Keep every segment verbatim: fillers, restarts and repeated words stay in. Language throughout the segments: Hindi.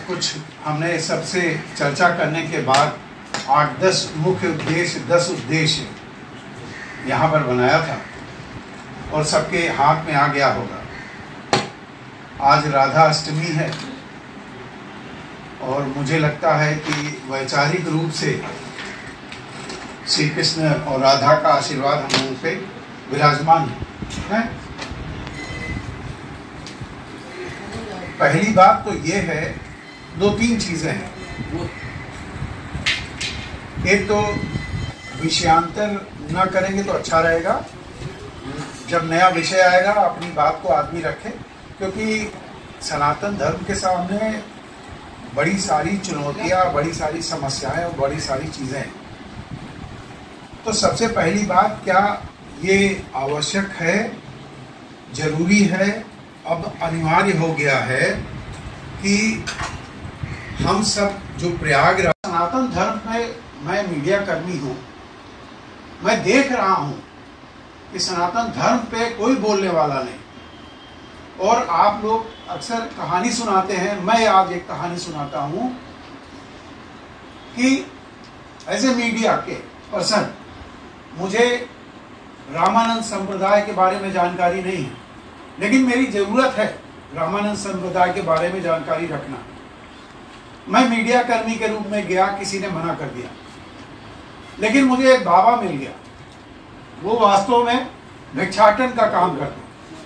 सब कुछ हमने सबसे चर्चा करने के बाद आठ दस मुख्य उद्देश्य दस उद्देश्य यहाँ पर बनाया था और सबके हाथ में आ गया होगा। आज राधा अष्टमी है और मुझे लगता है कि वैचारिक रूप से श्री कृष्ण और राधा का आशीर्वाद हम लोगों पे विराजमान है। पहली बात तो ये है, दो तीन चीजें हैं। एक तो विषयांतर न करेंगे तो अच्छा रहेगा। जब नया विषय आएगा अपनी बात को आदमी रखे, क्योंकि सनातन धर्म के सामने बड़ी सारी चुनौतियां, बड़ी सारी समस्याएं और बड़ी सारी चीजें हैं। तो सबसे पहली बात, क्या ये आवश्यक है, जरूरी है, अब अनिवार्य हो गया है कि हम सब जो प्रयागराज सनातन धर्म में, मैं मीडिया कर्मी हूँ, मैं देख रहा हूँ कि सनातन धर्म पे कोई बोलने वाला नहीं। और आप लोग अक्सर कहानी सुनाते हैं, मैं आज एक कहानी सुनाता हूँ कि एज ए मीडिया के पर्सन मुझे रामानंद संप्रदाय के बारे में जानकारी नहीं है, लेकिन मेरी जरूरत है रामानंद संप्रदाय के बारे में जानकारी रखना। मैं मीडिया कर्मी के रूप में गया, किसी ने मना कर दिया, लेकिन मुझे एक बाबा मिल गया, वो वास्तव में भिक्षाटन का काम करता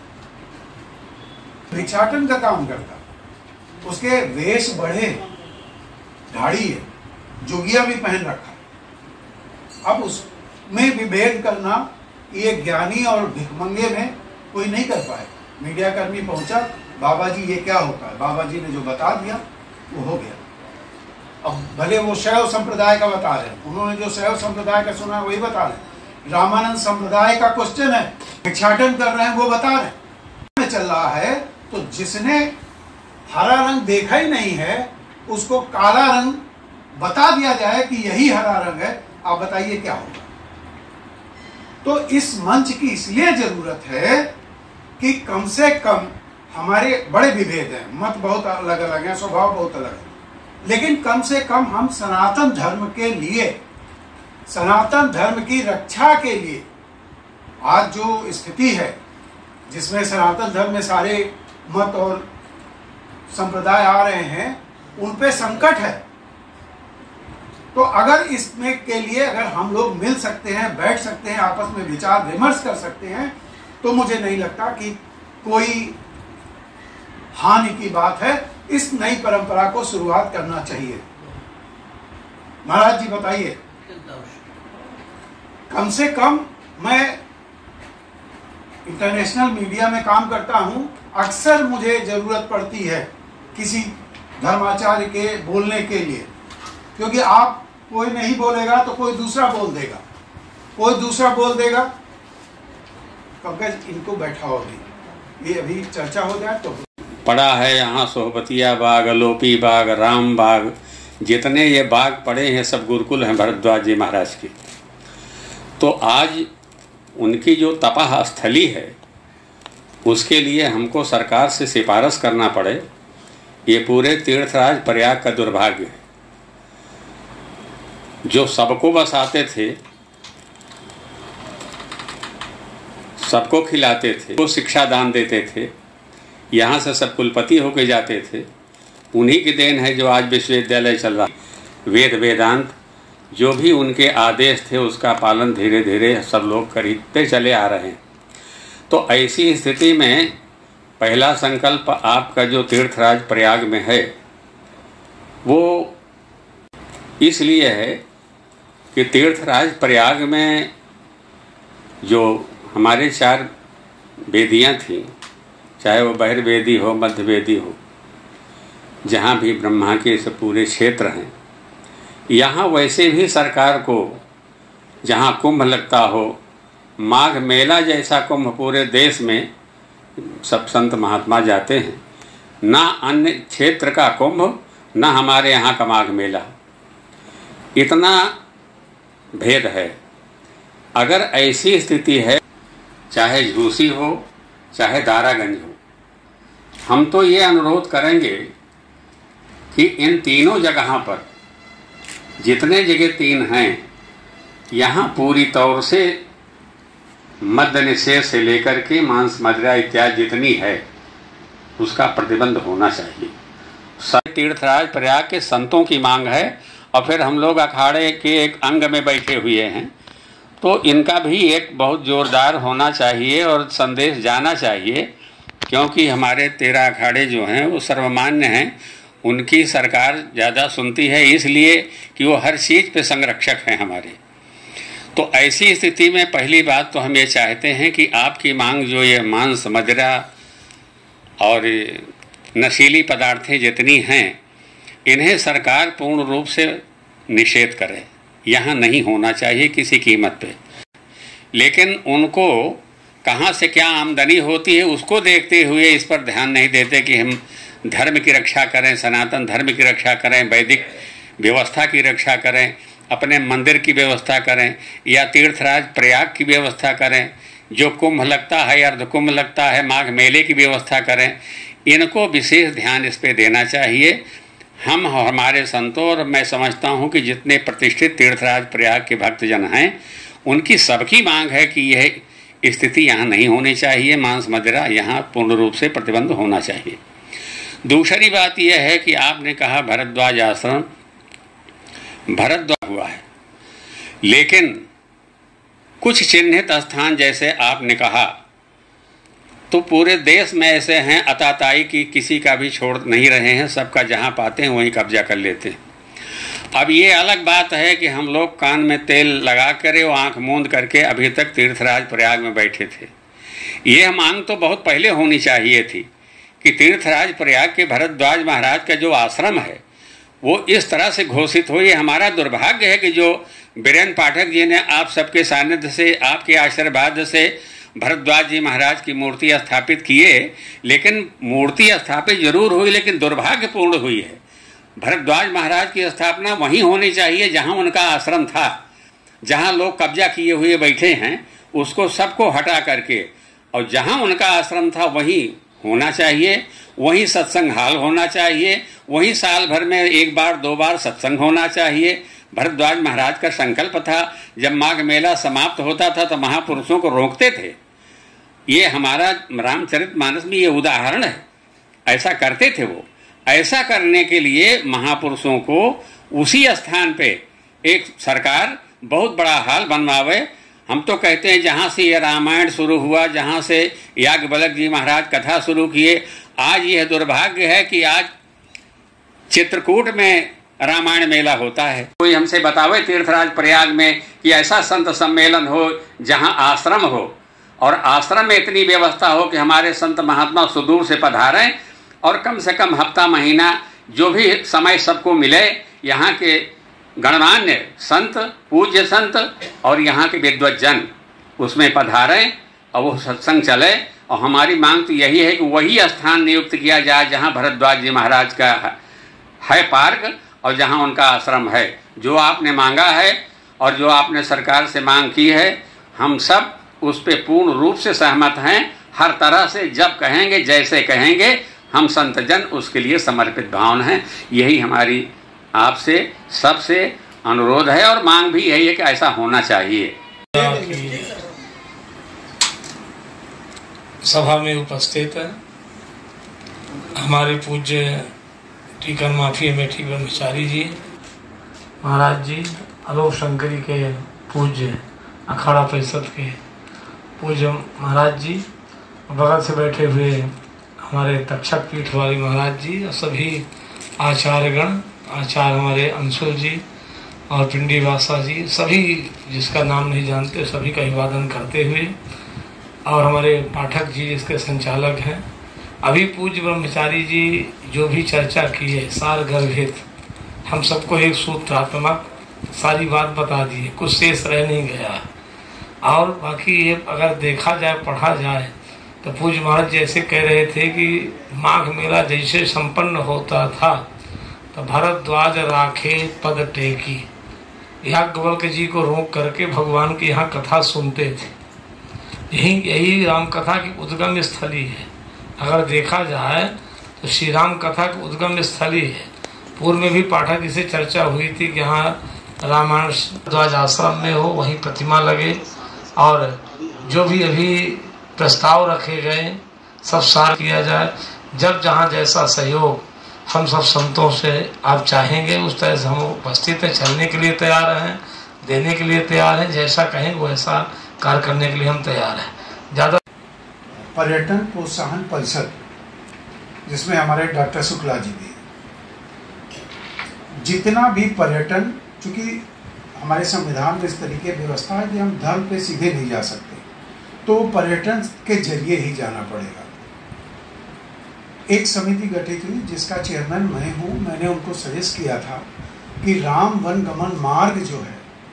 भिक्षाटन का काम करता उसके वेश बढ़े, दाढ़ी है, जोगिया भी पहन रखा। अब उसमें विभेद करना ये ज्ञानी और भिखमंगे में कोई नहीं कर पाए। मीडिया कर्मी पहुंचा, बाबा जी ये क्या होता है, बाबा जी ने जो बता दिया वो हो गया। अब भले वो शैव संप्रदाय का बता रहे हैं, उन्होंने जो शैव संप्रदाय का सुना है वही बता रहे हैं। रामानंद संप्रदाय का क्वेश्चन है, भिक्षाटन कर रहे हैं, वो बता रहे हैं। चल रहा है तो जिसने हरा रंग देखा ही नहीं है उसको काला रंग बता दिया जाए कि यही हरा रंग है, आप बताइए क्या होगा। तो इस मंच की इसलिए जरूरत है कि कम से कम, हमारे बड़े विभेद हैं, मत बहुत अलग अलग हैं, स्वभाव बहुत अलग है, लेकिन कम से कम हम सनातन धर्म के लिए, सनातन धर्म की रक्षा के लिए, आज जो स्थिति है जिसमें सनातन धर्म में सारे मत और संप्रदाय आ रहे हैं, उन पे संकट है। तो अगर इसमें के लिए अगर हम लोग मिल सकते हैं, बैठ सकते हैं, आपस में विचार विमर्श कर सकते हैं, तो मुझे नहीं लगता कि कोई हानि की बात है। इस नई परंपरा को शुरुआत करना चाहिए। महाराज जी बताइए, कम से कम मैं इंटरनेशनल मीडिया में काम करता हूं, अक्सर मुझे जरूरत पड़ती है किसी धर्माचार्य के बोलने के लिए, क्योंकि आप कोई नहीं बोलेगा तो कोई दूसरा बोल देगा, कोई दूसरा बोल देगा। पंकज इनको बैठाओ, अभी ये अभी चर्चा हो जाए तो। पड़ा है यहाँ सोहबतिया बाग, अलोपी बाग, राम बाग, जितने ये बाग पड़े हैं सब गुरुकुल हैं भरद्वाज जी महाराज की। तो आज उनकी जो तपह स्थली है उसके लिए हमको सरकार से सिफारिश करना पड़े, ये पूरे तीर्थराज प्रयाग का दुर्भाग्य है। जो सबको बसाते थे, सबको खिलाते थे, वो शिक्षा दान देते थे, यहाँ से सब कुलपति होके जाते थे, उन्हीं की देन है जो आज विश्वविद्यालय चल रहा। वेद वेदांत जो भी उनके आदेश थे उसका पालन धीरे धीरे सब लोग करते चले आ रहे हैं। तो ऐसी स्थिति में पहला संकल्प आपका जो तीर्थराज प्रयाग में है वो इसलिए है कि तीर्थराज प्रयाग में जो हमारे चार वेदियाँ थीं, चाहे वो बहिर्वेदी हो, मध्यवेदी हो, जहाँ भी ब्रह्मा के से पूरे क्षेत्र हैं, यहाँ वैसे भी सरकार को जहाँ कुंभ लगता हो, माघ मेला जैसा कुंभ पूरे देश में सब संत महात्मा जाते हैं, ना अन्य क्षेत्र का कुंभ, ना हमारे यहाँ का माघ मेला, इतना भेद है। अगर ऐसी स्थिति है, चाहे झूसी हो चाहे दारागंज हो, हम तो ये अनुरोध करेंगे कि इन तीनों जगहों पर, जितने जगह तीन हैं, यहाँ पूरी तौर से मद्य निषेध से लेकर के मांस मदिरा इत्यादि जितनी है उसका प्रतिबंध होना चाहिए। सब तीर्थराज प्रयाग के संतों की मांग है और फिर हम लोग अखाड़े के एक अंग में बैठे हुए हैं, तो इनका भी एक बहुत जोरदार होना चाहिए और संदेश जाना चाहिए, क्योंकि हमारे तेरह अखाड़े जो हैं वो सर्वमान्य हैं, उनकी सरकार ज़्यादा सुनती है इसलिए कि वो हर चीज़ पे संरक्षक हैं हमारे। तो ऐसी स्थिति में पहली बात तो हम ये चाहते हैं कि आपकी मांग जो ये मांस मदिरा और नशीली पदार्थें जितनी हैं, इन्हें सरकार पूर्ण रूप से निषेध करे, यहाँ नहीं होना चाहिए किसी कीमत पे। लेकिन उनको कहाँ से क्या आमदनी होती है उसको देखते हुए इस पर ध्यान नहीं देते कि हम धर्म की रक्षा करें, सनातन धर्म की रक्षा करें, वैदिक व्यवस्था की रक्षा करें, अपने मंदिर की व्यवस्था करें या तीर्थराज प्रयाग की व्यवस्था करें, जो कुंभ लगता है, अर्ध कुंभ लगता है, माघ मेले की व्यवस्था करें। इनको विशेष ध्यान इस पे देना चाहिए। हम हमारे संतों और मैं समझता हूँ कि जितने प्रतिष्ठित तीर्थराज प्रयाग के भक्तजन हैं, उनकी सबकी मांग है कि यह स्थिति यहाँ नहीं होनी चाहिए, मांस मदिरा यहाँ पूर्ण रूप से प्रतिबंध होना चाहिए। दूसरी बात यह है कि आपने कहा भरद्वाज आश्रम, भरद्वाज हुआ है, लेकिन कुछ चिन्हित स्थान जैसे आपने कहा तो पूरे देश में ऐसे हैं अताताई की किसी का भी छोड़ नहीं रहे हैं, सबका जहां पाते हैं वहीं कब्जा कर लेते हैं। अब ये अलग बात है कि हम लोग कान में तेल लगा कर और आंख मूंद करके अभी तक तीर्थराज प्रयाग में बैठे थे। ये मांग तो बहुत पहले होनी चाहिए थी कि तीर्थराज प्रयाग के भरद्वाज महाराज का जो आश्रम है वो इस तरह से घोषित हो। ये हमारा दुर्भाग्य है कि जो बीरेन्द्र पाठक जी ने आप सबके सानिध्य से, आपके आशीर्वाद से भरद्वाज जी महाराज की मूर्ति स्थापित किए, लेकिन मूर्ति स्थापित जरूर हुई लेकिन दुर्भाग्यपूर्ण हुई है। भरद्वाज महाराज की स्थापना वहीं होनी चाहिए जहां उनका आश्रम था, जहां लोग कब्जा किए हुए बैठे हैं उसको सबको हटा करके, और जहां उनका आश्रम था वहीं होना चाहिए, वहीं सत्संग हाल होना चाहिए, वहीं साल भर में एक बार दो बार सत्संग होना चाहिए। भरद्वाज महाराज का संकल्प था, जब माघ मेला समाप्त होता था तो महापुरुषों को रोकते थे। ये हमारा रामचरितमानस में ये उदाहरण है, ऐसा करते थे वो। ऐसा करने के लिए महापुरुषों को उसी स्थान पे एक सरकार बहुत बड़ा हाल बनवावे। हम तो कहते हैं जहाँ से ये रामायण शुरू हुआ, जहाँ से याज्ञवल्क्य जी महाराज कथा शुरू किए, आज यह दुर्भाग्य है कि आज चित्रकूट में रामायण मेला होता है। कोई हमसे बतावे तीर्थराज प्रयाग में कि ऐसा संत सम्मेलन हो जहाँ आश्रम हो, और आश्रम में इतनी व्यवस्था हो कि हमारे संत महात्मा सुदूर से पधारें और कम से कम हफ्ता महीना जो भी समय सबको मिले, यहाँ के गणमान्य संत, पूज्य संत और यहाँ के विद्वज्जन उसमें पधारें और वो सत्संग चले। और हमारी मांग तो यही है कि वही स्थान नियुक्त किया जाए जहाँ भरद्वाज जी महाराज का है पार्क और जहाँ उनका आश्रम है। जो आपने मांगा है और जो आपने सरकार से मांग की है, हम सब उस पे पूर्ण रूप से सहमत हैं। हर तरह से जब कहेंगे, जैसे कहेंगे, हम संतजन उसके लिए समर्पित भावन हैं। यही हमारी आपसे सबसे अनुरोध है और मांग भी यही है कि ऐसा होना चाहिए। सभा में उपस्थित है हमारे पूज्य टीकर माफी मेठी ब्रह्मचारी जी महाराज जी, आलोक शंकरी के पूज्य अखाड़ा परिषद के पूज्य महाराज जी, बगल से बैठे हुए हमारे तक्षक पीठ वाले महाराज जी और सभी आचार्यगण, आचार्य हमारे अंशुल जी और पिंडी वासा जी, सभी जिसका नाम नहीं जानते सभी का अभिवादन करते हुए, और हमारे पाठक जी जिसके संचालक हैं, अभी पूज्य ब्रह्मचारी जी जो भी चर्चा की है सार गर्भित, हम सबको एक सूत्रात्मक सारी बात बता दी है, कुछ शेष रह नहीं गया। और बाकी ये अगर देखा जाए, पढ़ा जाए तो पूज्य महाराज जैसे कह रहे थे कि माघ मेला जैसे संपन्न होता था तो भरद्वाज राखे पद टेकी, याज्ञवल्क्य जी को रोक करके भगवान की यहाँ कथा सुनते थे। यही यही राम कथा की उद्गम स्थली है। अगर देखा जाए तो श्री राम कथा की उद्गम स्थली है। पूर्व में भी पाठक जी से चर्चा हुई थी कि हाँ रामायण ध्वज आश्रम में हो, वहीं प्रतिमा लगे और जो भी अभी प्रस्ताव रखे गए सब सार किया जाए। जब जहाँ जैसा सहयोग हम सब संतों से आप चाहेंगे उस तरह से हम उपस्थित हैं, चलने के लिए तैयार हैं, देने के लिए तैयार हैं, जैसा कहें वैसा कार्य करने के लिए हम तैयार हैं। ज़्यादा पर्यटन प्रोत्साहन परिषद जिसमें हमारे डॉक्टर शुक्ला जी भी, जितना भी पर्यटन, चूंकि हमारे संविधान में इस तरीके व्यवस्था है कि हम धर्म पे सीधे नहीं जा सकते, तो पर्यटन के जरिए ही जाना पड़ेगा। एक समिति गठित हुई जिसका चेयरमैन मैं हूँ। मैंने उनको सजेस्ट किया था कि राम वन गमन मार्ग जो है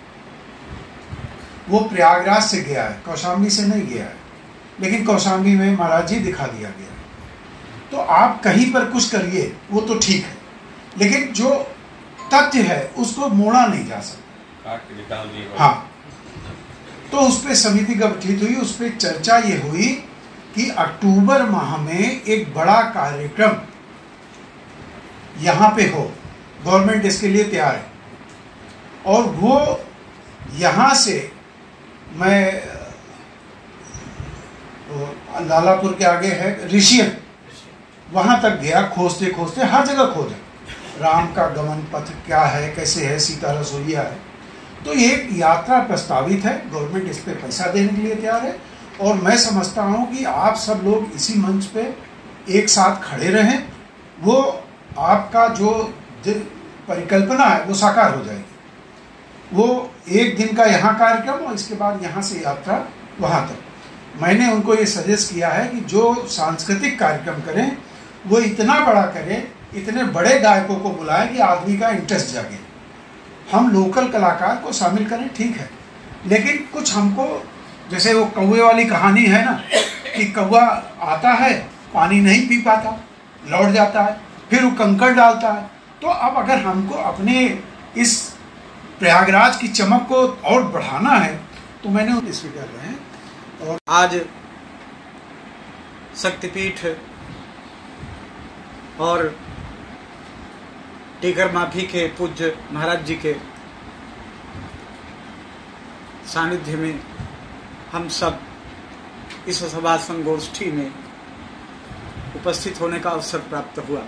वो प्रयागराज से गया है, कौशाम्बी से नहीं गया है, लेकिन कौशाम्बी में महाराज जी दिखा दिया गया। तो आप कहीं पर कुछ करिए वो तो ठीक है, लेकिन जो तथ्य है उसको मोड़ा नहीं जा सकता। हाँ, तो उस पर समिति गठित हुई। उस पर चर्चा ये हुई कि अक्टूबर माह में एक बड़ा कार्यक्रम यहाँ पे हो, गवर्नमेंट इसके लिए तैयार है। और वो यहाँ से मैं लालापुर के आगे है ऋषियन, वहाँ तक गया, खोजते खोजते हर जगह खोजा राम का गमन पथ क्या है, कैसे है, सीता रसोईया है। तो एक यात्रा प्रस्तावित है, गवर्नमेंट इस पे पैसा देने के लिए तैयार है। और मैं समझता हूँ कि आप सब लोग इसी मंच पे एक साथ खड़े रहें, वो आपका जो परिकल्पना है वो साकार हो जाएगी। वो एक दिन का यहाँ कार्यक्रम और इसके बाद यहाँ से यात्रा वहाँ तक। मैंने उनको ये सजेस्ट किया है कि जो सांस्कृतिक कार्यक्रम करें वो इतना बड़ा करें, इतने बड़े गायकों को बुलाएं कि आदमी का इंटरेस्ट जागे। हम लोकल कलाकार को शामिल करें, ठीक है, लेकिन कुछ हमको, जैसे वो कौवे वाली कहानी है ना कि कौवा आता है, पानी नहीं पी पाता, लौट जाता है, फिर वो कंकड़ डालता है। तो अब अगर हमको अपने इस प्रयागराज की चमक को और बढ़ाना है तो मैंने इस पे कर रहे हैं। और आज शक्तिपीठ और टीकर माफी के पूज्य महाराज जी के सानिध्य में हम सब इस सभा संगोष्ठी में उपस्थित होने का अवसर प्राप्त हुआ।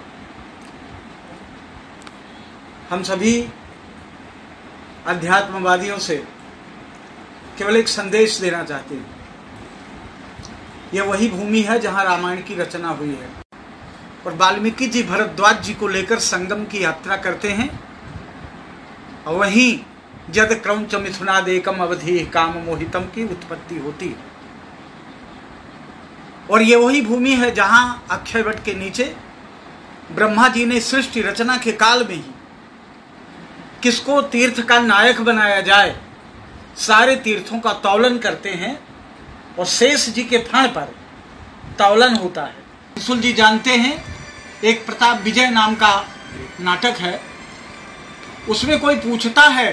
हम सभी अध्यात्मवादियों से केवल एक संदेश देना चाहते हैं। यह वही भूमि है जहां रामायण की रचना हुई है और वाल्मीकि जी भरद्वाज जी को लेकर संगम की यात्रा करते हैं। और वहीं जद क्रौंच मिथुनादेकम अवधि काम मोहितम की उत्पत्ति होती है। और ये वही भूमि है जहां अक्षयवट के नीचे ब्रह्मा जी ने सृष्टि रचना के काल में ही किसको तीर्थ का नायक बनाया जाए, सारे तीर्थों का तौलन करते हैं और शेष जी के फण पर तौलन होता है। त्रिशूल जी जानते हैं, एक प्रताप विजय नाम का नाटक है, उसमें कोई पूछता है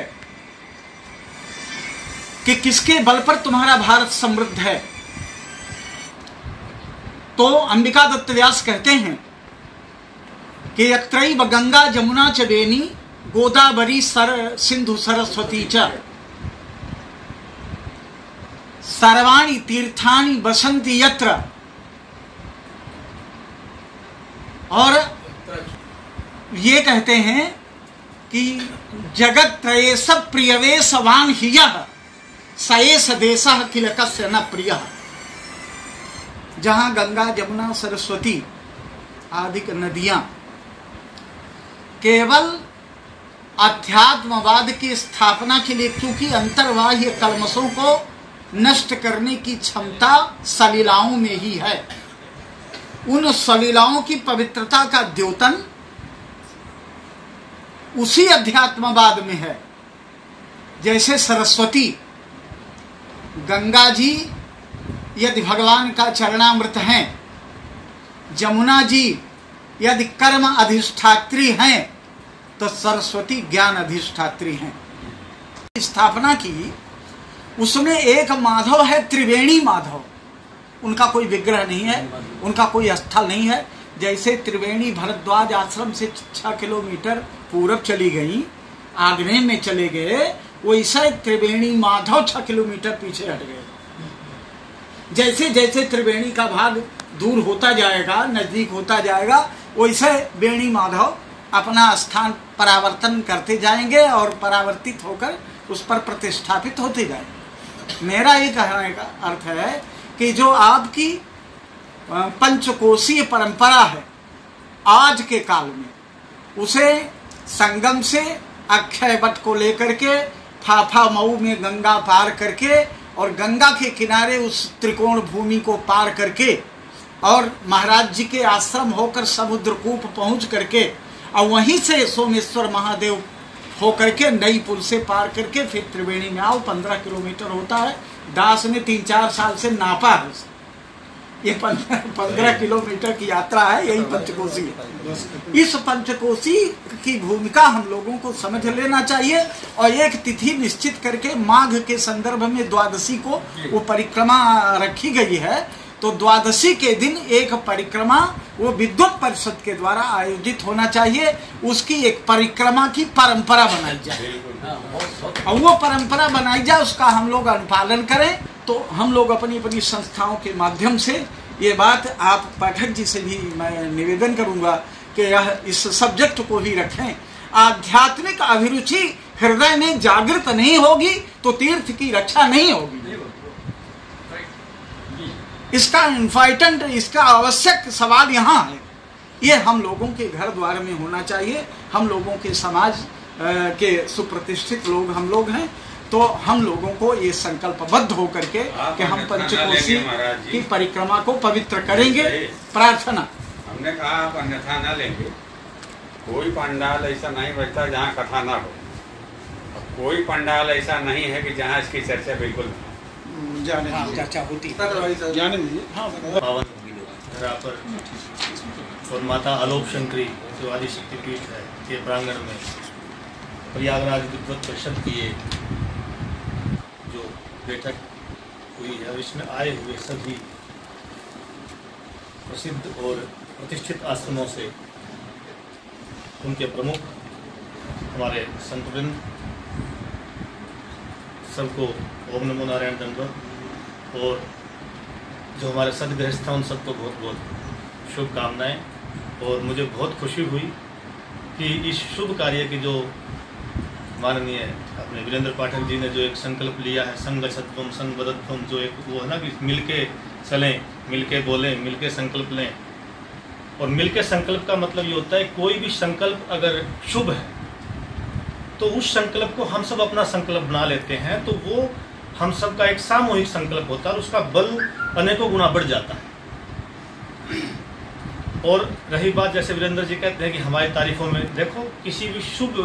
कि किसके बल पर तुम्हारा भारत समृद्ध है, तो अंबिका दत्त व्यास कहते हैं कि यत्रैव गंगा जमुना च वेणी गोदावरी सर सिंधु सरस्वती च सर्वाणि तीर्थानि बसंती यत्र। और ये कहते हैं कि जगत त्रये सब प्रियवेशवान ही यह सएस देशः किल कस्य न प्रियः। जहां गंगा जमुना सरस्वती आदि नदियां केवल अध्यात्मवाद की स्थापना के लिए, क्योंकि अंतर्बाह्य कल्मशों को नष्ट करने की क्षमता सलीलाओं में ही है, उन सलीलाओं की पवित्रता का द्योतन उसी अध्यात्मवाद में है। जैसे सरस्वती, गंगा जी यदि भगवान का चरणामृत हैं, जमुना जी यदि कर्म अधिष्ठात्री हैं, तो सरस्वती ज्ञान अधिष्ठात्री हैं। स्थापना की उसमें एक माधव है, त्रिवेणी माधव। उनका कोई विग्रह नहीं है, उनका कोई स्थल नहीं है। जैसे त्रिवेणी भरद्वाज आश्रम से छह किलोमीटर पूरब चली गई, आग्नेय में चले गए, वैसे त्रिवेणी माधव छह किलोमीटर पीछे हट गए। जैसे जैसे त्रिवेणी का भाग दूर होता जाएगा, नजदीक होता जाएगा, वैसे वेणी माधव अपना स्थान परावर्तन करते जाएंगे और परावर्तित होकर उस पर प्रतिष्ठापित होते जाएंगे। मेरा ये कहने का अर्थ है कि जो आपकी पंचकोशीय परंपरा है आज के काल में, उसे संगम से अक्षय वट को लेकर के फाफा मऊ में गंगा पार करके और गंगा के किनारे उस त्रिकोण भूमि को पार करके और महाराज जी के आश्रम होकर समुद्रकूप पहुंच करके और वहीं से सोमेश्वर महादेव होकर के नई पुल से पार करके फिर त्रिवेणी में आओ। पंद्रह किलोमीटर होता है। दास ने तीन चार साल से नापा है, ये पंद्रह किलोमीटर की यात्रा है, यही पंचकोशी है। इस पंचकोशी की भूमिका हम लोगों को समझ लेना चाहिए और एक तिथि निश्चित करके माघ के संदर्भ में द्वादशी को वो परिक्रमा रखी गई है। तो द्वादशी के दिन एक परिक्रमा वो विद्युत परिषद के द्वारा आयोजित होना चाहिए, उसकी एक परिक्रमा की परंपरा बनाई जाए और वो परंपरा बनाई जाए, उसका हम लोग अनुपालन करें। तो हम लोग अपनी अपनी संस्थाओं के माध्यम से ये बात आप पाठक जी से भी मैं निवेदन करूंगा कि यह इस सब्जेक्ट को भी रखें। आध्यात्मिक अभिरुचि हृदय में जागृत नहीं होगी तो तीर्थ की रक्षा नहीं होगी। इसका इम्पोर्टेंट, इसका आवश्यक सवाल यहाँ है। ये हम लोगों के घर द्वार में होना चाहिए। हम लोगों के समाज के सुप्रतिष्ठित लोग हम लोग हैं, तो हम लोगों को ये संकल्पबद्ध होकर के कि हम पंचकोशी की परिक्रमा को पवित्र करेंगे। प्रार्थना। हमने कहा आप अन्यथा न लेंगे। कोई पंडाल ऐसा नहीं बचता जहाँ कथा ना हो, कोई पंडाल ऐसा नहीं है कि जहाँ इसकी चर्चा बिल्कुल जाने हाँ, चर्चा होती है। जाने दीजिए। हाँ, पावन धरा पर और माता आलोक शंकरी जो आदि शक्तिपीठ है के प्रांगण में प्रयागराज विद्वत परिषद की ये जो बैठक हुई है, इसमें आए हुए सभी प्रसिद्ध और प्रतिष्ठित आश्रमों से उनके प्रमुख हमारे संतवृंद सबको ओम नमो नारायण दंडवत, और जो हमारे सदगृहस्थ हैं उन सबको बहुत बहुत शुभकामनाएं। और मुझे बहुत खुशी हुई कि इस शुभ कार्य की जो माननीय अपने वीरेंद्र पाठक जी ने जो एक संकल्प लिया है, संगच्छध्वम संवदध्वम, जो एक वो है ना कि मिलके चलें, मिलके बोलें, मिलके संकल्प लें। और मिलके संकल्प का मतलब ये होता है कोई भी संकल्प अगर शुभ है तो उस संकल्प को हम सब अपना संकल्प बना लेते हैं, तो वो हम सब का एक सामूहिक संकल्प होता है और उसका बल अनेकों गुना बढ़ जाता है। और रही बात, जैसे वीरेंद्र जी कहते हैं कि हमारी तारीफों में, देखो किसी भी शुभ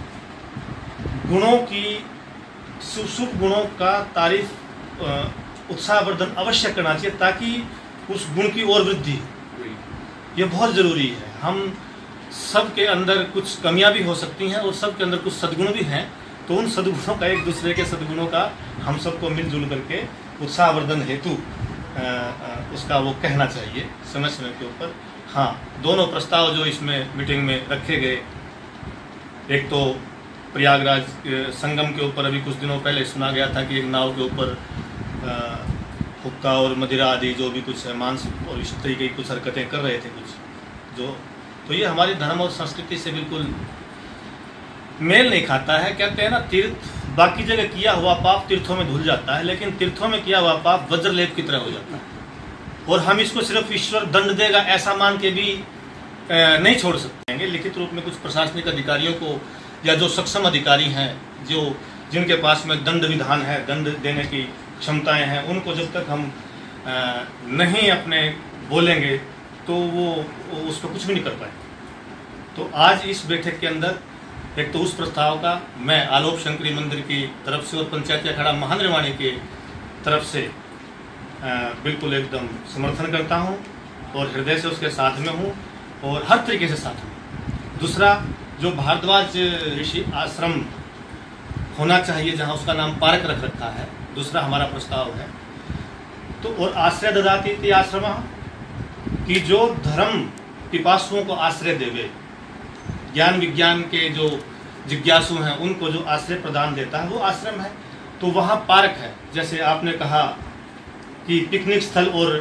गुणों की शुभ गुणों का तारीफ उत्साहवर्धन अवश्य करना चाहिए ताकि उस गुण की और वृद्धि, ये बहुत जरूरी है। हम सब के अंदर कुछ कमियां भी हो सकती हैं और सब के अंदर कुछ सद्गुण भी हैं, तो उन सद्गुणों का, एक दूसरे के सद्गुणों का हम सबको मिलजुल करके उत्साहवर्धन हेतु उसका वो कहना चाहिए समय समय के ऊपर। हाँ, दोनों प्रस्ताव जो इसमें मीटिंग में रखे गए, एक तो प्रयागराज संगम के ऊपर अभी कुछ दिनों पहले सुना गया था कि एक नाव के ऊपर हुक्का और मदिरा आदि जो भी कुछ मांस और इस तरीके की कुछ हरकतें कर रहे थे कुछ जो, तो ये हमारी धर्म और संस्कृति से बिल्कुल मेल नहीं खाता है। कहते हैं ना, तीर्थ बाकी जगह किया हुआ पाप तीर्थों में धुल जाता है, लेकिन तीर्थों में किया हुआ पाप वज्रलेप की तरह हो जाता है। और हम इसको सिर्फ ईश्वर दंड देगा ऐसा मान के भी नहीं छोड़ सकते हैं। लिखित रूप में कुछ प्रशासनिक अधिकारियों को या जो सक्षम अधिकारी हैं, जो जिनके पास में दंड विधान है, दंड देने की क्षमताएं हैं, उनको जब तक हम नहीं अपने बोलेंगे तो वो उस पर कुछ भी नहीं कर पाए। तो आज इस बैठक के अंदर एक तो उस प्रस्ताव का मैं आलोक शंकरी मंदिर की तरफ से और पंचायती अखाड़ा महानिर्वाणी के तरफ से बिल्कुल एकदम समर्थन करता हूं और हृदय से उसके साथ में हूं और हर तरीके से साथ हूं। दूसरा, जो भारद्वाज ऋषि आश्रम होना चाहिए जहां उसका नाम पार्क रख रखा है, दूसरा हमारा प्रस्ताव है। तो और आश्रय ददाति इति आश्रम, कि जो धर्म पिपासुओं को आश्रय देवे, ज्ञान विज्ञान के जो जिज्ञासु हैं उनको जो आश्रय प्रदान देता है वो आश्रम है। तो वहाँ पार्क है, जैसे आपने कहा कि पिकनिक स्थल और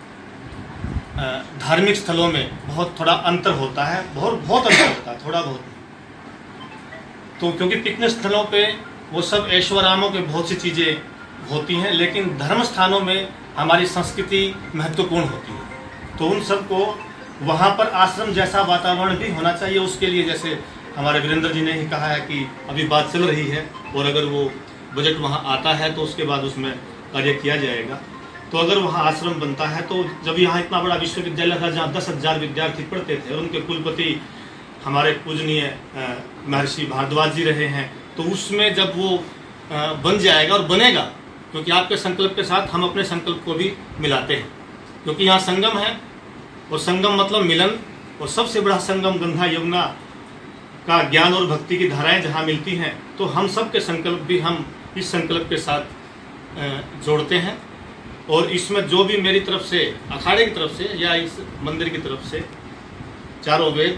धार्मिक स्थलों में बहुत थोड़ा अंतर होता है, बहुत बहुत अंतर होता है, थोड़ा बहुत। तो क्योंकि पिकनिक स्थलों पे वो सब ऐश्वर्यामों के बहुत सी चीज़ें होती हैं, लेकिन धर्म स्थानों में हमारी संस्कृति महत्वपूर्ण होती है। तो उन सब को वहाँ पर आश्रम जैसा वातावरण भी होना चाहिए। उसके लिए जैसे हमारे वीरेंद्र जी ने ही कहा है कि अभी बात चल रही है और अगर वो बजट वहाँ आता है तो उसके बाद उसमें कार्य किया जाएगा। तो अगर वहाँ आश्रम बनता है तो जब यहाँ इतना बड़ा विश्वविद्यालय था जहाँ दस हजार विद्यार्थी पढ़ते थे और उनके कुलपति हमारे पूजनीय महर्षि भारद्वाज जी रहे हैं, तो उसमें जब वो बन जाएगा और बनेगा, क्योंकि आपके संकल्प के साथ हम अपने संकल्प को भी मिलाते हैं, क्योंकि यहाँ संगम है और संगम मतलब मिलन, और सबसे बड़ा संगम गंगा यमुना का ज्ञान और भक्ति की धाराएं जहाँ मिलती हैं, तो हम सब के संकल्प भी हम इस संकल्प के साथ जोड़ते हैं। और इसमें जो भी मेरी तरफ से, अखाड़े की तरफ से या इस मंदिर की तरफ से, चारों वेद,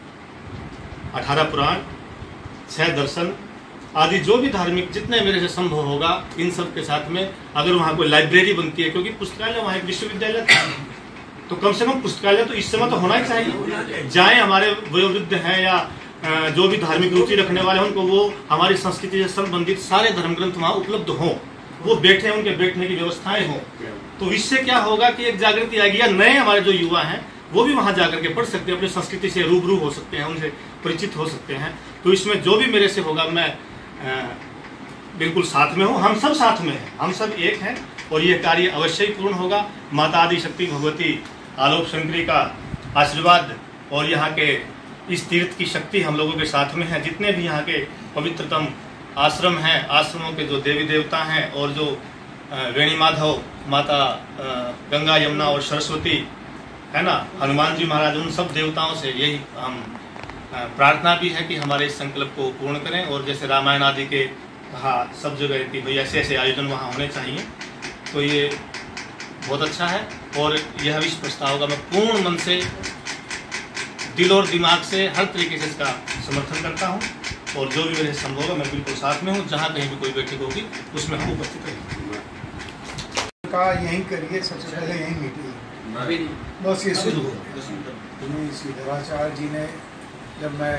अठारह पुराण, छह दर्शन आदि जो भी धार्मिक जितने मेरे से संभव होगा, इन सब के साथ में अगर वहाँ कोई लाइब्रेरी बनती है, क्योंकि पुस्तकालय वहाँ एक विश्वविद्यालय था, तो कम से कम पुस्तकालय तो इस समय तो होना ही चाहिए। जाए हमारे वयोवृद्ध हैं या जो भी धार्मिक रुचि रखने वाले हैं, उनको वो हमारी संस्कृति से संबंधित सारे धर्म ग्रंथ वहाँ उपलब्ध हों, वो बैठे, उनके बैठने की व्यवस्थाएं हों। तो इससे क्या होगा कि एक जागृति आएगी, या नए हमारे जो युवा हैं वो भी वहाँ जाकर के पढ़ सकते हैं, अपनी संस्कृति से रूबरू हो सकते हैं, उनसे परिचित हो सकते हैं। तो इसमें जो भी मेरे से होगा मैं आ, बिल्कुल साथ में हूँ, हम सब साथ में हैं, हम सब एक हैं और ये कार्य अवश्य ही पूर्ण होगा। माता आदि शक्ति भगवती आलोक शंकरी का आशीर्वाद और यहाँ के इस तीर्थ की शक्ति हम लोगों के साथ में है। जितने भी यहाँ के पवित्रतम आश्रम हैं, आश्रमों के जो देवी देवता हैं और जो वेणी माधव, माता गंगा यमुना और सरस्वती है ना, हनुमान जी महाराज, उन सब देवताओं से यही हम प्रार्थना भी है कि हमारे इस संकल्प को पूर्ण करें। और जैसे रामायण आदि के कहा सब जगह कि भाई ऐसे ऐसे आयोजन वहाँ होने चाहिए, तो ये बहुत अच्छा है। और यह विश्व प्रस्ताव का मैं पूर्ण मन से, दिल और दिमाग से, हर तरीके से इसका समर्थन करता हूँ और जो भी मेरे संभव है मैं बिल्कुल साथ में हूँ। जहाँ कहीं भी कोई बैठक होगी उसमें हम उपस्थित रहेंगे। का यहीं करिए, सबसे पहले यहीं मीटिंग बस ये शुरू हो। श्रीधराचार्य जी ने, जब मैं,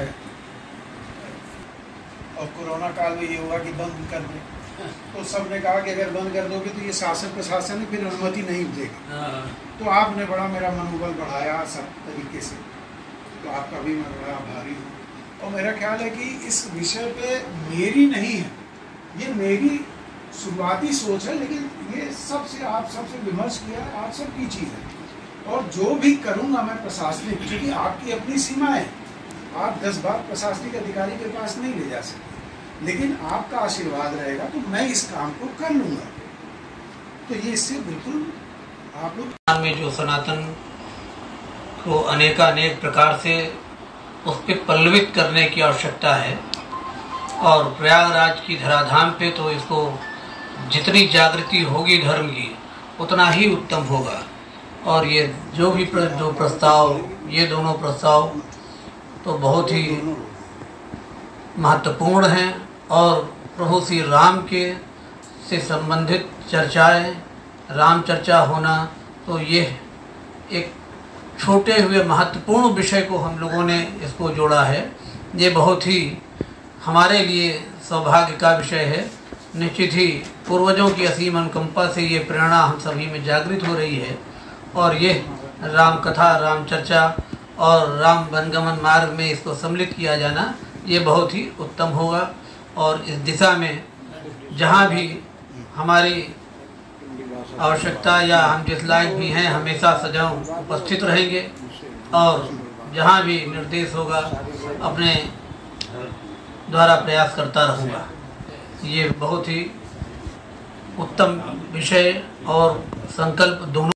और कोरोना काल में ये हुआ कि बंद कर दें, तो सबने कहा कि अगर बंद कर दोगे तो ये शासन प्रशासन ने फिर अनुमति नहीं देगी। तो आपने बड़ा मेरा मनोबल बढ़ाया सब तरीके से, तो आपका भी मैं बड़ा आभारी हूँ। और मेरा ख्याल है कि इस विषय पे मेरी नहीं है, ये मेरी शुरुआती सोच है, लेकिन ये सबसे आप सबसे विमर्श किया है, आप सबकी चीज़ है। और जो भी करूँगा मैं प्रशासनिक, क्योंकि आपकी अपनी सीमा है, आप दस बार प्रशासनिक अधिकारी के पास नहीं ले जा सकते, लेकिन आपका आशीर्वाद रहेगा तो मैं इस काम को कर लूँगा। तो ये इससे बिल्कुल आप लोग में जो सनातन को अनेकानेक प्रकार से उस पर पल्लवित करने की आवश्यकता है, और प्रयागराज की धराधाम पे तो इसको जितनी जागृति होगी धर्म की उतना ही उत्तम होगा। और ये जो भी प्र, जो प्रस्ताव, ये दोनों प्रस्ताव तो बहुत ही महत्वपूर्ण हैं। और प्रभु श्री राम के से संबंधित चर्चाएं, राम चर्चा होना, तो ये एक छोटे हुए महत्वपूर्ण विषय को हम लोगों ने इसको जोड़ा है। ये बहुत ही हमारे लिए सौभाग्य का विषय है। निश्चित ही पूर्वजों की असीम अनुकंपा से ये प्रेरणा हम सभी में जागृत हो रही है, और ये राम कथा, राम चर्चा और राम वनगमन मार्ग में इसको सम्मिलित किया जाना, ये बहुत ही उत्तम होगा। और इस दिशा में जहाँ भी हमारी आवश्यकता या हम जिस लायक भी हैं, हमेशा सदैव उपस्थित रहेंगे, और जहाँ भी निर्देश होगा अपने द्वारा प्रयास करता रहूँगा। ये बहुत ही उत्तम विषय और संकल्प दोनों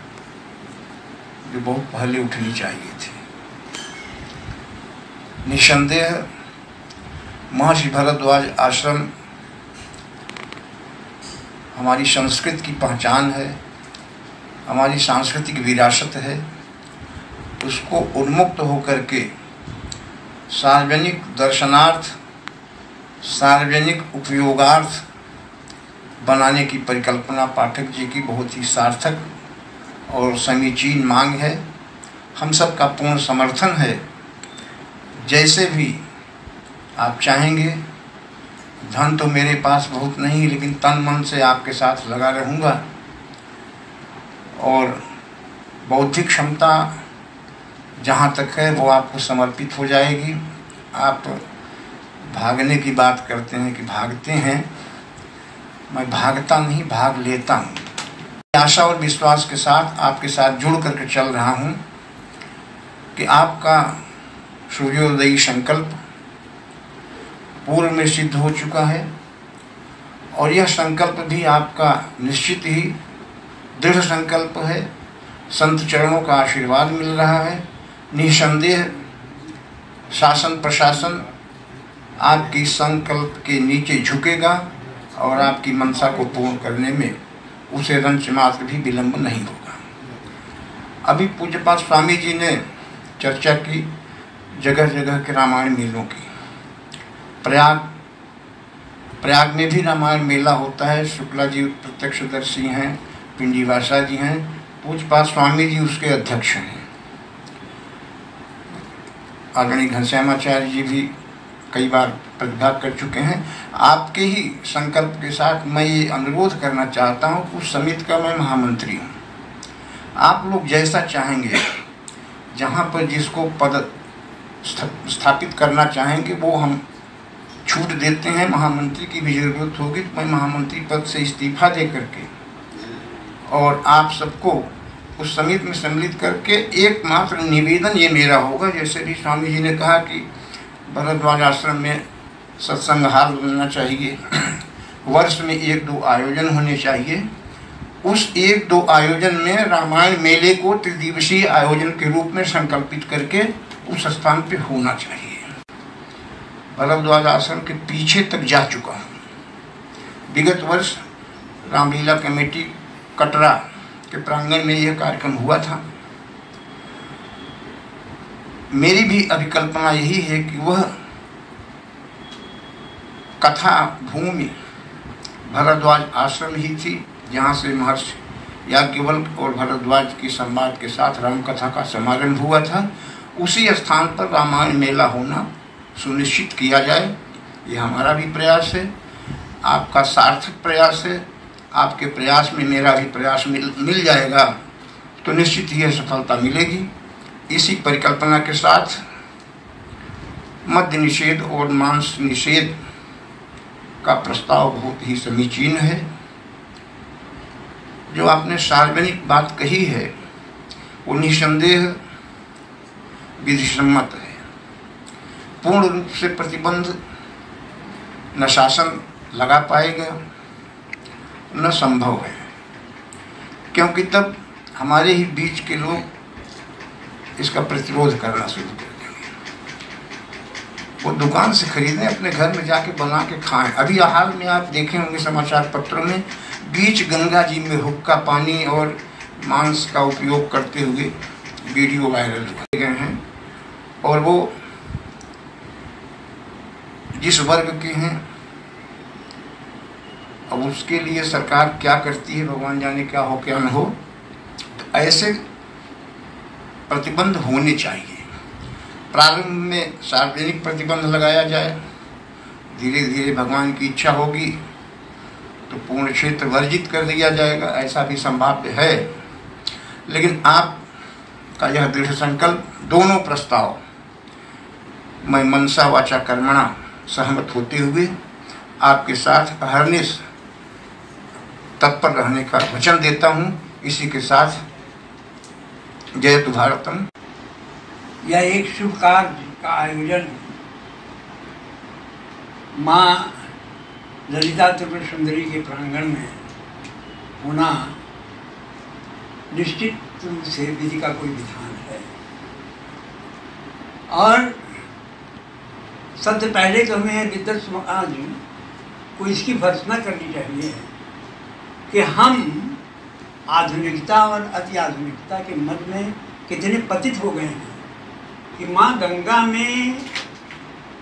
जो बहुत पहले उठनी चाहिए थी। निसंदेह महर्षि भारद्वाज आश्रम हमारी संस्कृति की पहचान है, हमारी सांस्कृतिक विरासत है। उसको उन्मुक्त होकर के सार्वजनिक दर्शनार्थ, सार्वजनिक उपयोगार्थ बनाने की परिकल्पना पाठक जी की बहुत ही सार्थक और समीचीन मांग है। हम सब का पूर्ण समर्थन है। जैसे भी आप चाहेंगे, धन तो मेरे पास बहुत नहीं, लेकिन तन मन से आपके साथ लगा रहूँगा और बौद्धिक क्षमता जहाँ तक है वो आपको समर्पित हो जाएगी। आप भागने की बात करते हैं कि भागते हैं, मैं भागता नहीं, भाग लेता हूँ। आशा और विश्वास के साथ आपके साथ जुड़ करके चल रहा हूँ कि आपका सूर्योदयी संकल्प पूर्व में सिद्ध हो चुका है और यह संकल्प भी आपका निश्चित ही दृढ़ संकल्प है। संत चरणों का आशीर्वाद मिल रहा है। निसंदेह शासन प्रशासन आपकी संकल्प के नीचे झुकेगा और आपकी मनसा को पूर्ण करने में उसे रंच मात्र भी विलंब नहीं होगा। अभी पूज्यपाद स्वामी जी ने चर्चा की जगह जगह के रामायण मेलों की। प्रयाग प्रयाग में भी रामायण मेला होता है। शुक्ला जी प्रत्यक्षदर्शी हैं, पिंडीवासा जी हैं, पूज्यपाद स्वामी जी उसके अध्यक्ष हैं। आदरणीय घनश्यामाचार्य जी भी कई बार प्रतिभाग कर चुके हैं। आपके ही संकल्प के साथ मैं ये अनुरोध करना चाहता हूँ कि उस समिति का मैं महामंत्री हूँ। आप लोग जैसा चाहेंगे, जहाँ पर जिसको पद स्थापित करना चाहेंगे वो हम छूट देते हैं। महामंत्री की भी जरूरत होगी तो मैं महामंत्री पद से इस्तीफा दे करके और आप सबको उस समिति में सम्मिलित करके एकमात्र निवेदन ये मेरा होगा, जैसे भी स्वामी जी ने कहा कि भरद्वाज आश्रम में सत्संग हाल बनना चाहिए, वर्ष में एक दो आयोजन होने चाहिए। उस एक दो आयोजन में रामायण मेले को त्रिदिवसीय आयोजन के रूप में संकल्पित करके उस स्थान पे होना चाहिए। भरद्वाज आश्रम के पीछे तक जा चुका हूँ। विगत वर्ष रामलीला कमेटी कटरा के प्रांगण में यह कार्यक्रम हुआ था। मेरी भी अभिकल्पना यही है कि वह कथा भूमि भरद्वाज आश्रम ही थी, जहाँ से महर्षि याज्ञवल्क्य और भरद्वाज की संवाद के साथ राम कथा का समारंभ हुआ था। उसी स्थान पर रामायण मेला होना सुनिश्चित किया जाए, ये हमारा भी प्रयास है, आपका सार्थक प्रयास है। आपके प्रयास में मेरा भी प्रयास मिल मिल जाएगा तो निश्चित ही सफलता मिलेगी। इसी परिकल्पना के साथ मद्य निषेध और मांस निषेध का प्रस्ताव बहुत ही समीचीन है। जो आपने सार्वजनिक बात कही है वो निसंदेह विधिसम्मत है। पूर्ण रूप से प्रतिबंध न शासन लगा पाएगा न संभव है, क्योंकि तब हमारे ही बीच के लोग इसका प्रतिरोध करना शुरू कर देंगे। वो दुकान से खरीदें, अपने घर में जाके बना के खाएं। अभी हाल में आप देखे होंगे समाचार पत्रों में, बीच गंगा जी में हुक्का पानी और मांस का उपयोग करते हुए वीडियो वायरल हुए गए हैं। और वो जिस वर्ग के हैं, अब उसके लिए सरकार क्या करती है भगवान जाने, क्या हो क्या न हो। तो ऐसे प्रतिबंध होने चाहिए। प्रारंभ में सार्वजनिक प्रतिबंध लगाया जाए, धीरे धीरे भगवान की इच्छा होगी तो पूर्ण क्षेत्र वर्जित कर दिया जाएगा, ऐसा भी संभाव्य है। लेकिन आपका यह दृढ़ संकल्प, दोनों प्रस्ताव मैं मनसा वाचा कर्मणा सहमत होते हुए आपके साथ अहर्निश तत्पर रहने का वचन देता हूँ। इसी के साथ जयतु भारतम। यह एक शुभ कार्य का आयोजन माँ ललिता त्रिपुर सुंदरी के प्रांगण में होना निश्चित रूप से विधि का कोई विधान है। और सबसे पहले तो हमें विद्वत समाज को इसकी भर्त्सना करनी चाहिए कि हम आधुनिकता और अति आधुनिकता के मध्य में कितने पतित हो गए हैं कि माँ गंगा में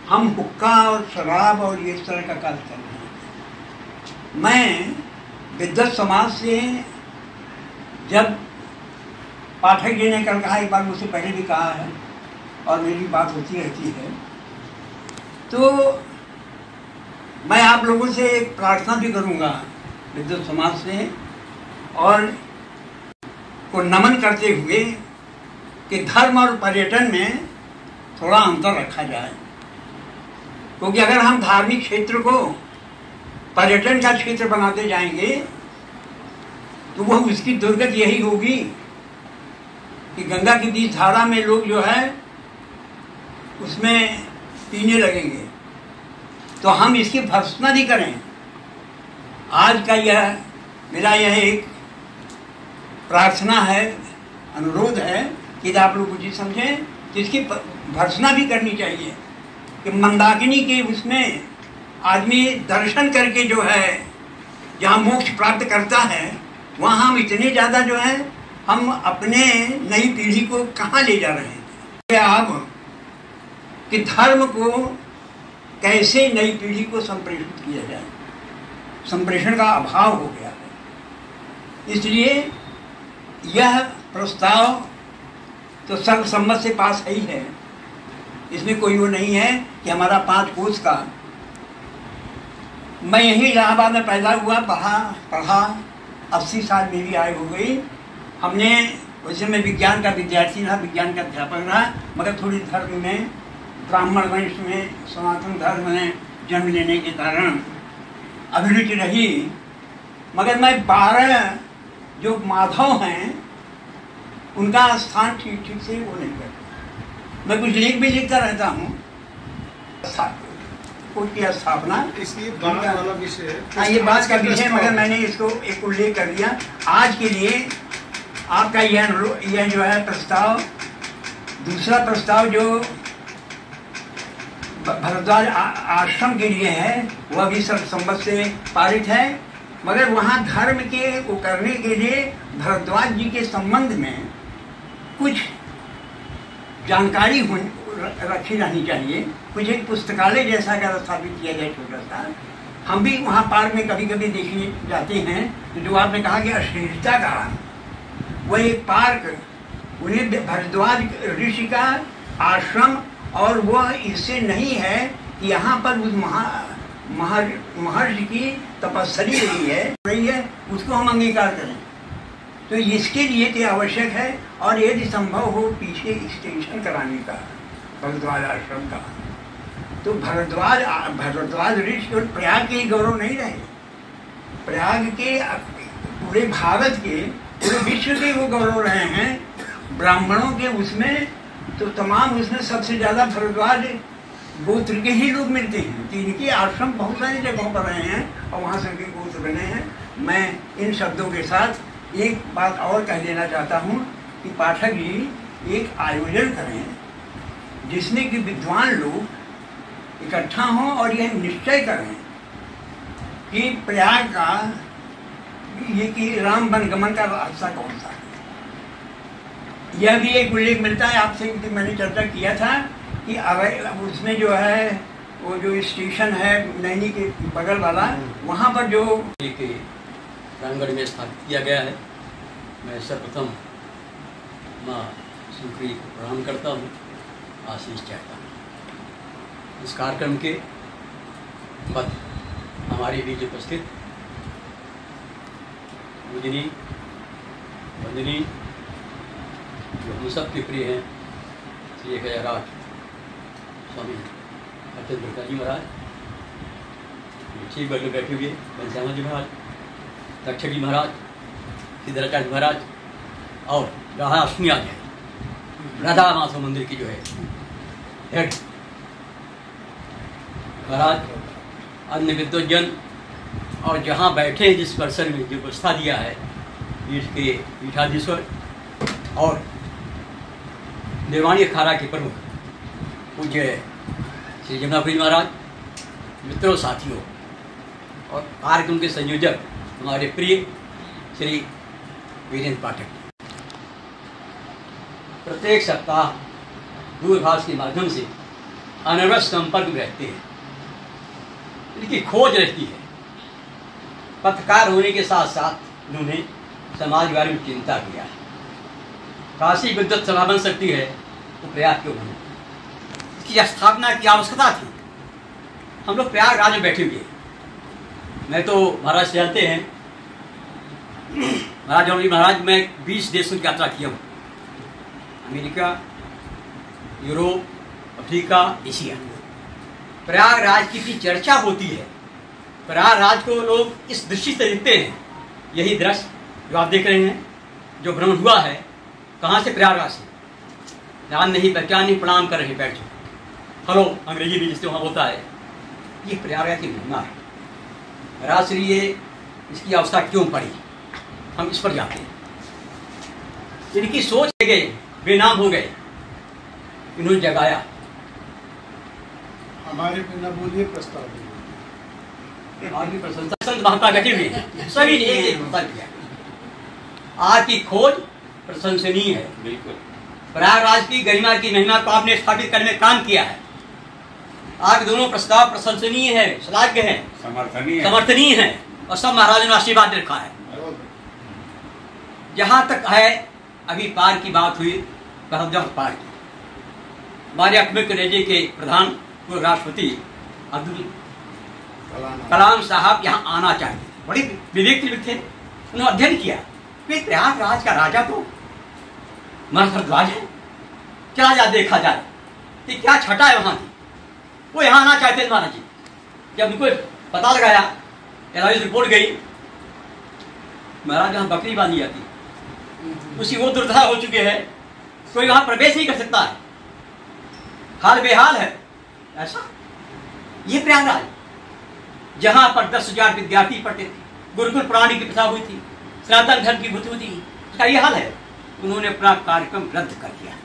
हम हुक्का और शराब और ये इस तरह का कार्य कर रहे हैं। मैं विद्वत समाज से, जब पाठक जी ने कल कहा, एक बार मुझसे पहले भी कहा है और मेरी बात होती रहती है, तो मैं आप लोगों से एक प्रार्थना भी करूंगा विद्वत समाज से, और को नमन करते हुए कि धर्म और पर्यटन में थोड़ा अंतर रखा जाए। क्योंकि अगर हम धार्मिक क्षेत्र को पर्यटन का क्षेत्र बनाते जाएंगे तो वह उसकी दुर्गति यही होगी कि गंगा की बीच धारा में लोग जो है उसमें पीने लगेंगे। तो हम इसकी भर्त्सना नहीं करें। आज का यह मेरा यह एक प्रार्थना है, अनुरोध है कि आप लोग उचित समझें कि इसकी भर्त्सना भी करनी चाहिए कि मंदाकिनी के उसमें आदमी दर्शन करके जो है जहाँ मोक्ष प्राप्त करता है, वहाँ हम इतने ज़्यादा जो है हम अपने नई पीढ़ी को कहाँ ले जा रहे हैं। अब कि धर्म को कैसे नई पीढ़ी को संप्रेषित किया जाए, संप्रेषण का अभाव हो गया है। इसलिए यह प्रस्ताव तो सर्वसम्मत से पास ही है। इसमें कोई वो नहीं है कि हमारा पाँच कोस का। मैं यही इलाहाबाद में पैदा हुआ, पढ़ा पढ़ा अस्सी साल मेरी आयु हो गई। हमने वैसे मैं विज्ञान का विद्यार्थी रहा, विज्ञान का अध्यापक रहा, मगर थोड़ी धर्म में, ब्राह्मण वंश में, सनातन धर्म में जन्म लेने के कारण अभिरुचि रही। मगर मैं बारह जो माधव हैं उनका स्थान ठीक ठीक से वो नहीं करता। मैं कुछ लिख भी लिखता रहता हूँ, कोर्ट की स्थापना, इसलिए बात वाला विषय हाँ ये बात का विषय, मगर मैंने इसको एक उल्लेख कर दिया। आज के लिए आपका यह यह जो है प्रस्ताव, दूसरा प्रस्ताव जो भरद्वाज आश्रम के लिए है वह भी सर्वसम्मत से पारित है। मगर वहाँ धर्म के को करने के लिए भरद्वाज जी के संबंध में कुछ जानकारी रखी रहनी चाहिए। कुछ एक पुस्तकालय जैसा अगर स्थापित किया जाए छोटा सा। हम भी वहाँ पार्क में कभी कभी देखने जाते हैं, तो जो आपने कहा कि अश्लीलता का वह एक पार्क, उन्हें भरद्वाज ऋषि का आश्रम, और वह इससे नहीं है कि यहाँ पर उस महा महर्षि की तपस्या रही है रही है उसको हम अंगीकार करें। तो इसके लिए तो आवश्यक है, और यदि संभव हो पीछे एक्सटेंशन कराने का भरद्वाज आश्रम का। तो भरद्वाज भरद्वाज ऋषि और प्रयाग के गौरव नहीं रहे, प्रयाग के पूरे भारत के, पूरे विश्व के वो गौरव रहे हैं। ब्राह्मणों के उसमें तो तमाम उसमें सबसे ज़्यादा भरद्वाज गोत्र के ही लोग मिलते हैं। तो इनके आश्रम बहुत सारी जगहों पर रहे हैं और वहाँ से उनके गोत्र बने हैं। मैं इन शब्दों के साथ एक बात और कह देना चाहता हूँ कि पाठक जी एक आयोजन करें जिसमें कि विद्वान लोग इकट्ठा हों और यह निश्चय करें कि प्रयाग का ये कि राम वनगमन का रास्ता कौन सा है। यह भी एक उल्लेख मिलता है, आपसे मैंने चर्चा किया था कि अब उसमें जो है वो जो स्टेशन है नैनी के बगल वाला, वहाँ पर जो रामगढ़ में स्थापित किया गया है। मैं सर्वप्रथम माँ सुखरी को प्रणाम करता हूँ, आशीष चाहता हूँ। इस कार्यक्रम के बाद हमारे बीच उपस्थित पूजनी वंदनी जो हम सब के प्रिय हैं श्री एक हजार आठ स्वामी अत्यंत जी महाराज, ठीक बगल बैठे हुए घनश्यामा जी महाराज, दक्ष जी महाराज, सिद्धराचार्य महाराज, और राधा अष्टमी आज है, राधा माधव मंदिर की जो है हेड महाराज, अन्य विद्वजन, और जहाँ बैठे हैं जिस परिसर में जो व्यवस्था दिया है इसके पीठाधीश्वर और निर्वाणी अखाड़ा के प्रमुख पूज्य श्री जमुनापुरी महाराज, मित्रों, साथियों, और कार्यक्रम के संयोजक हमारे प्रिय श्री वीरेंद्र पाठक। प्रत्येक सप्ताह दूरभाष के माध्यम से अनवरत संपर्क में रहते हैं, इनकी खोज रहती है। पत्रकार होने के साथ साथ उन्होंने समाज के बारे में चिंता किया। काशी विद्वत सभा बन सकती है तो प्रयाग क्यों बने, इसकी स्थापना की आवश्यकता थी। हम लोग प्रयागराज में बैठे हुए, मैं तो महाराज से जानते हैं, महाराज जौनजी महाराज मैं बीस देशों की यात्रा किया हूँ, America, Europe, Africa, Asia. Prayagraj की भी चर्चा होती है। प्रयागराज को लोग इस दृष्टि से देखते हैं, यही दृश्य जो आप देख रहे हैं, जो भ्रमण हुआ है, कहाँ से? प्रयागराज से। जान नहीं पहचान नहीं, प्रणाम कर रहे बैठ जाओ, हेलो अंग्रेजी भी जिससे वहाँ होता है। ये प्रयागराज की महिमा है। महाराज श्री ये इसकी अवस्था क्यों पड़ी, हम इस पर जाते हैं। इनकी सोच ले गए, बेनाम हो गए, इन्होंने जगाया। हमारे पे न बोलिए, प्रस्ताव आपकी प्रशंसा संत महात्मा बैठे हुए हैं, सभी ने एक उत्तर किया। आपकी खोज प्रशंसनीय है, बिल्कुल। प्रयागराज की गरिमा की महिमा को आपने स्थापित करने में काम किया है। आपके दोनों प्रस्ताव प्रशंसनीय है, श्लाघ्य है, समर्थनीय समर्थनीय है, और सब महाराज ने आशीर्वाद रखा है। जहां तक है अभी पार की बात हुई, भरतद्वाज पार की, हमारे अकबर रेजे के प्रधान पूर्व राष्ट्रपति अब्दुल कलाम साहब यहाँ आना चाहिए, बड़े विवेक थे। उन्होंने अध्ययन किया कि प्रयागराज का राजा तो भरतद्वाज है, क्या जा देखा जाए कि क्या छटा है वहां की, वो यहाँ आना चाहते हैं महाराज जी। जब उनको पता लगाया, एनालिसिस रिपोर्ट गई, महाराज यहाँ बकरी बांधी जाती, उसी वो दुर्दशा हो चुके हैं, कोई वहां प्रवेश नहीं कर सकता है, हाल बेहाल है। ऐसा ये प्रयागराज जहां पर दस हजार विद्यार्थी पढ़ते थे, गुरुकुल प्रणाली की प्रथा हुई थी, सनातन धर्म की भूत हुई थी, उसका ये हाल है। उन्होंने अपना कार्यक्रम रद्द कर दिया।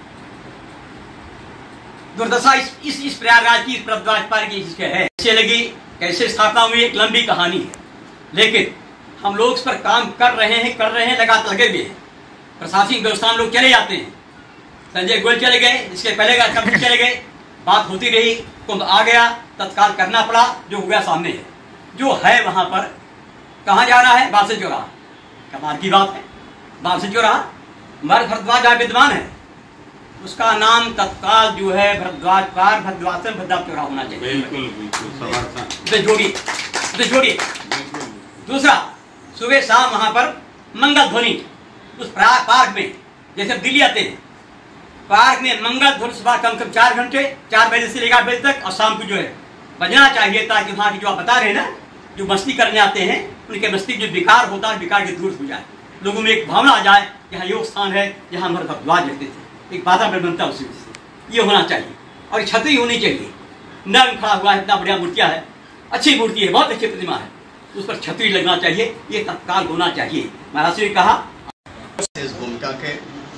दुर्दशा इस इस, इस प्रयागराज की, भरतद्वाज पार की जिसके है। कैसे लगी, कैसे स्थापना हुई, एक लंबी कहानी है, लेकिन हम लोग इस पर काम कर रहे हैं कर रहे हैं लगातार लगे हुए हैं। प्रशासनिक व्यवस्था में लोग चले जाते हैं, संजय गोयल चले गए, इसके पहले का कभी चले गए, बात होती रही, कुंभ आ गया, तत्काल करना पड़ा, जो हुआ सामने है। जो है वहां पर कहाँ जाना है, बाल से चौराहा, कमाल की बात है, बाल से चौराहा। हमारे भरतद्वाज जहाँ विद्वान है, उसका नाम तत्काल जो है भरतद्वाज पार, भरतद्वाज से भरतद्वाज चौराहा होना चाहिए। बिल्कुल बिल्कुल समर्थन जोड़िए, जोड़िए। दूसरा, सुबह शाम वहां पर मंगल ध्वनि, उस पार्क में, जैसे दिल्ली आते हैं, पार्क में मंगल ध्वनि सुबह कम कम चार घंटे, चार बजे से लेकर बजे तक, और शाम को जो है बजना चाहिए, ताकि वहां की जो आप बता रहे हैं ना, जो मस्ती करने आते हैं, उनके मस्ती जो विकार होता है, विकार के दूर हो जाए, लोगों में एक भावना आ जाए, यहाँ योग स्थान है, यहाँ हमारे भरतद्वाज रहते थे, एक वातावरण बनता है उसी वजह से। ये होना चाहिए, और छतरी होनी चाहिए। नर्म खड़ा हुआ है, इतना बढ़िया मूर्तियां है, अच्छी मूर्ति है, बहुत अच्छी प्रतिमा है, उस पर छतरी लगना चाहिए, ये तत्काल होना चाहिए। महाराज ने कहा इस भूमिका के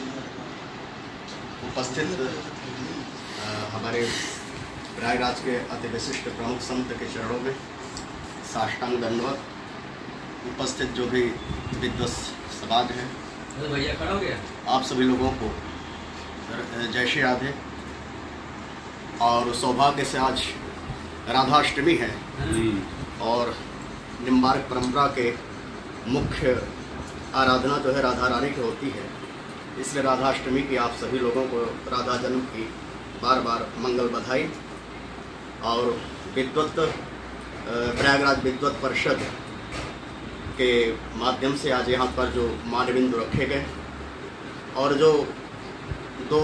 उपस्थित हमारे प्रयागराज के अति विशिष्ट प्रमुख संत के चरणों में साष्टांग दंडवत, उपस्थित जो भी विद्वत समाज है, भैया खड़ा हो गया, आप सभी लोगों को जय श्री राधे। और सौभाग्य से आज राधाष्टमी है, और निम्बार्क परंपरा के मुख्य आराधना जो है राधा रानी की होती है, इसलिए राधाष्टमी की आप सभी लोगों को राधा जन्म की बार बार मंगल बधाई। और विद्वत प्रयागराज विद्वत परिषद के माध्यम से आज यहाँ पर जो मानबिंदु रखे गए, और जो दो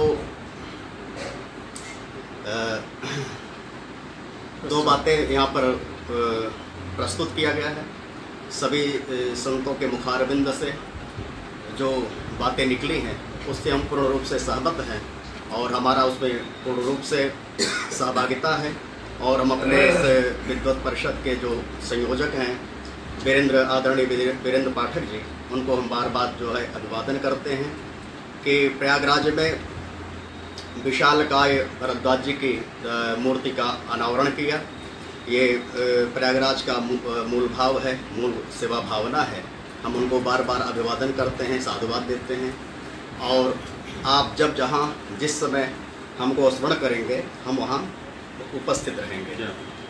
दो बातें यहाँ पर प्रस्तुत किया गया है, सभी संतों के मुखारबिंद से जो बातें निकली हैं उससे हम पूर्ण रूप से सहमत हैं, और हमारा उसमें पूर्ण रूप से सहभागिता है। और हम अपने इस विद्वत परिषद के जो संयोजक हैं वीरेंद्र, आदरणीय वीरेंद्र पाठक जी, उनको हम बार बार जो है अभिवादन करते हैं कि प्रयागराज में विशालकाय भरतद्वाज जी की मूर्ति का अनावरण किया। ये प्रयागराज का मूल भाव है, मूल सेवा भावना है। हम उनको बार बार अभिवादन करते हैं, साधुवाद देते हैं। और आप जब जहाँ जिस समय हमको स्मरण करेंगे, हम वहाँ उपस्थित रहेंगे।